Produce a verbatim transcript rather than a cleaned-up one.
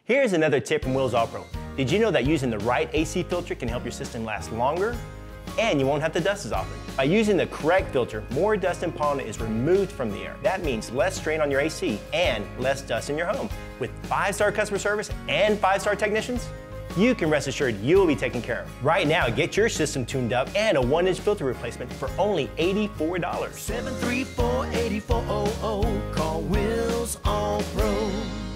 Here's another tip from Wills All Pro. Did you know that using the right A C filter can help your system last longer? And you won't have to dust as often. By using the correct filter, more dust and pollen is removed from the air. That means less strain on your A C and less dust in your home. With five-star customer service and five-star technicians, you can rest assured you will be taken care of. Right now, get your system tuned up and a one inch filter replacement for only eighty-four dollars. seven three four, eight four zero zero. Call Wills All Pro.